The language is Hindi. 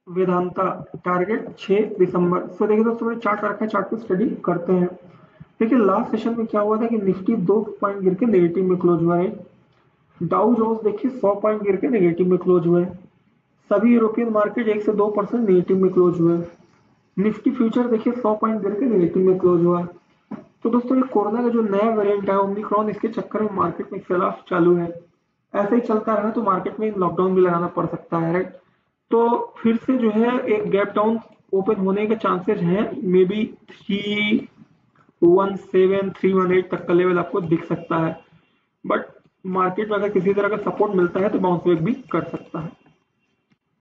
वेदांता टारगेट 6 दिसंबर। सो देखिए दोस्तों मैंने चार्ट रखा है, चार्ट पे स्टडी करते हैं। देखिए लास्ट सेशन में क्या हुआ था कि निफ्टी 2 पॉइंट गिर के नेगेटिव में क्लोज हुआ है। डाउ जोन्स देखिए 100 पॉइंट गिर के नेगेटिव में क्लोज हुए हैं। सभी यूरोपियन मार्केट 1 से 2% नेगेटिव में क्लोज हुए हैं। निफ्टी फ्यूचर देखिए 100 पॉइंट गिर के नेगेटिव में क्लोज हुआ है। तो दोस्तों ये कोरोना का जो नया वेरिएंट है ओमिक्रॉन, इसके चक्कर में मार्केट में सेल ऑफ चालू है। ऐसे ही चलता रहा तो मार्केट में लॉकडाउन भी लगाना पड़ सकता है, राइट। तो फिर से जो है एक गैप डाउन ओपन होने के चांसेस हैं, मे बी 317 318 तक का लेवल आपको दिख सकता है। बट मार्केट में अगर किसी तरह का सपोर्ट मिलता है तो बाउंस बैक भी कर सकता है।